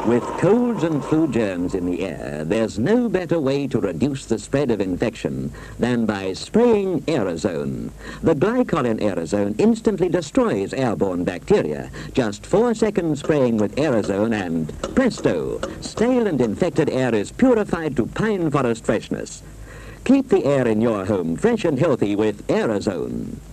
With colds and flu germs in the air, there's no better way to reduce the spread of infection than by spraying Aerozone. The glycol in Aerozone instantly destroys airborne bacteria. Just 4 seconds spraying with Aerozone and presto, stale and infected air is purified to pine forest freshness. Keep the air in your home fresh and healthy with Aerozone.